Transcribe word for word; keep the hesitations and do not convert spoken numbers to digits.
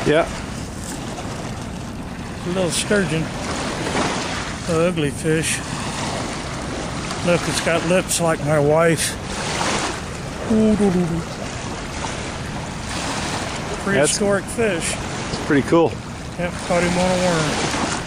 Yeah. A little sturgeon. A ugly fish. Look, it's got lips like my wife's. Prehistoric fish. It's pretty cool. Yep, caught him on a worm.